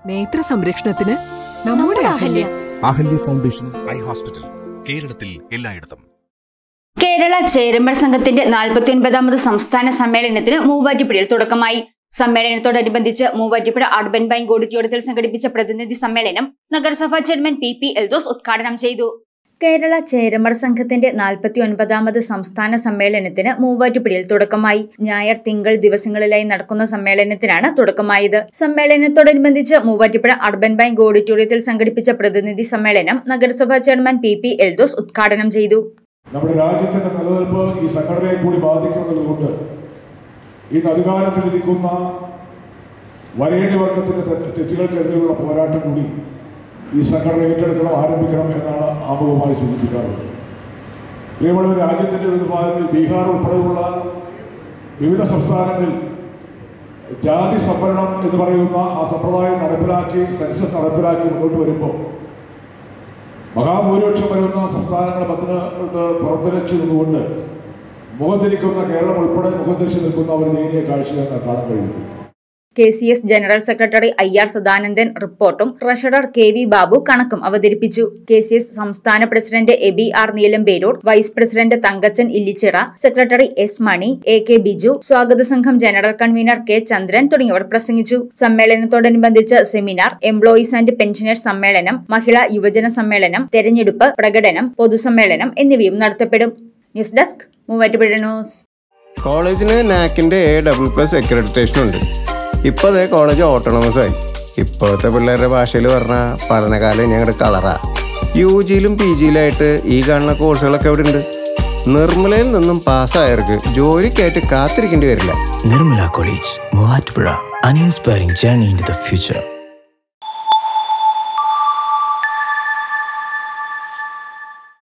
നേത്ര സംരക്ഷണത്തിന് നമ്മുടെ Ahalya. Ahalya foundation eye hospital, കേരളത്തിൽ എല്ലായിടത്തും. കേരള ചേരമ്പൻ സംഘത്തിന്റെ 49ാമത് സംസ്ഥാന സമ്മേളനത്തിന് മൂവാറ്റുപുഴയിൽ തുടക്കമായി. സമ്മേളനത്തോടനുബന്ധിച്ച് മൂവാറ്റുപുഴ അർബൻ ബാങ്ക് ഓഡിറ്റോറിയത്തിൽ സംഘടിപ്പിച്ച പ്രതിനിധി സമ്മേളനം നഗരസഭാ ചെയർമാൻ പി എൽദോസ് ഉദ്ഘാടനം ചെയ്തു. കേരള ചേരമർ സംഘത്തിന്റെ 49ാമത് സംസ്ഥാന സമ്മേളനത്തിന് മൂവാറ്റുപുഴയിൽ തുടക്കമായി. ഞായർ, തിങ്കൾ ദിവസങ്ങളിലായി നടക്കുന്ന സമ്മേളനത്തിനാണ് തുടക്കമായത്. സമ്മേളനത്തോടനുബന്ധിച്ച് മൂവാറ്റുപുഴ അർബൻ ബാങ്ക് ഓഡിറ്റോറിയത്തിൽ സംഘടിപ്പിച്ച പ്രതിനിധി സമ്മേളനം നഗരസഭാ ചെയർമാൻ പി എൽദോസ് ഉദ്ഘാടനം ചെയ്തു. നമ്മുടെ രാജ്യത്തിന്റെ നിലനിൽപ്പ് ഈ സംഘടനയെ കൂടി ബാധിക്കുന്നതുകൊണ്ട് ഇന്ന് അധികാരത്തിലിരിക്കുന്ന വരേണ്യ വർഗത്തിന്റെ തെറ്റുകൾക്കെതിരെയുള്ള പോരാട്ടം കൂടി ഈ സംഘടന ഏറ്റെടുക്കണം, ആരംഭിക്കണം എന്നാണ് ആമുഖമായി സൂചിപ്പിക്കാറുള്ളത്. പ്രിയമുള്ള രാജ്യത്തിന്റെ വിവിധ ഭാഗങ്ങളിൽ ബീഹാർ ഉൾപ്പെടെയുള്ള വിവിധ സംസ്ഥാനങ്ങളിൽ ജാതി സംവരണം എന്ന് പറയുന്ന ആ സമ്പ്രദായം നടപ്പിലാക്കി, സെൻസസ് നടപ്പിലാക്കി മുന്നോട്ട് വരുമ്പോൾ മഹാഭൂരിപക്ഷം വരുന്ന സംസ്ഥാനങ്ങൾ പുറത്തുവച്ചു നിന്നുകൊണ്ട് മുഖത്തിരിക്കുന്ന കേരളം ഉൾപ്പെടെ മുഖത്തിരിച്ചു നിൽക്കുന്ന ഒരു ദയനീയ കാഴ്ചയാണ് കാണാൻ കഴിയുന്നത്. KCS general secretary IR Sadanandan റിപ്പോർട്ടും ട്രഷറർ KV ബാബു കണക്കും അവതരിപ്പിച്ചു. KCS സംസ്ഥാന president ABR Neelamperoor, vice president Thankachan Illichira, secretary S Mani, AK Biju, സ്വാഗത സംഘം ജനറൽ കൺവീനർ K ചന്ദ്രൻ തുടങ്ങിയവർ പ്രസംഗിച്ചു. സമ്മേളനത്തോടനുബന്ധിച്ച് സെമിനാർ, എംപ്ലോയീസ് ആൻഡ് പെൻഷനേഴ്സ് സമ്മേളനം, മഹിളാ യുവജന സമ്മേളനം, തെരഞ്ഞെടുപ്പ്, പ്രകടനം, പൊതുസമ്മേളനം എന്നിവയും നടത്തപ്പെടും. News desk, Muvattupuzha news. കോളേജിന് നാക്കിന്റെ A++ അക്രഡിറ്റേഷൻ ഉണ്ട്. ഇപ്പോൾ അതേ കോളേജ് ഓട്ടോണമസ് ആയി. ഇപ്പോഴത്തെ പിള്ളേരുടെ ഭാഷയിൽ പറഞ്ഞാൽ പഠനകാലം ഞങ്ങളുടെ കളറാ. UGയിലും PGയിലായിട്ട് ഈ കാണുന്ന കോഴ്സുകളൊക്കെ ഇവിടെ ഉണ്ട്. നിർമ്മലയിൽ നിന്നും പാസ്സായവർക്ക് ജോലിക്കായിട്ട് കാത്തിരിക്കേണ്ടി വരില്ല. Nirmala college, Muvattupuzha. An inspiring journey into the future.